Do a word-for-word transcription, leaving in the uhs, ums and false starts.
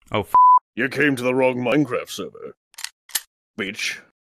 Oh, f You came to the wrong Minecraft server. Bitch.